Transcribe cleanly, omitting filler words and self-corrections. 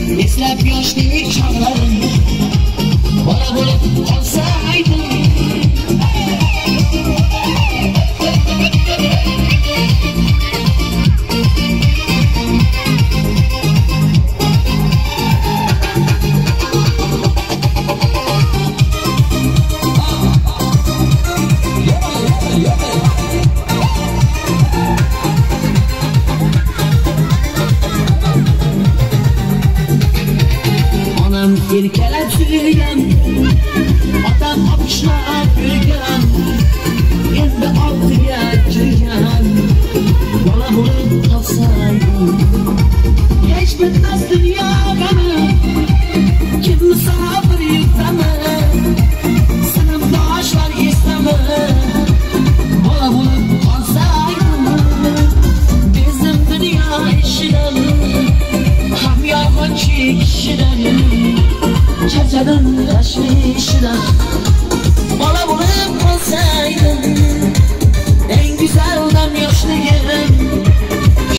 eslab yoshlik chog'larim bola bo'lib qolsaydim. Erkalab sürgan, otam opichlab yurgan, endi oldiga kirgan, bola bo'lib qolsaydim. Hech bitmas dunyo g'ami, kimni sabr yutaman, sinfdoshlar eslami, bola bo'lib qolsaydim. Bezdim dunyo ishidan, hamyog'och kishidan, charchadim tashvishidan,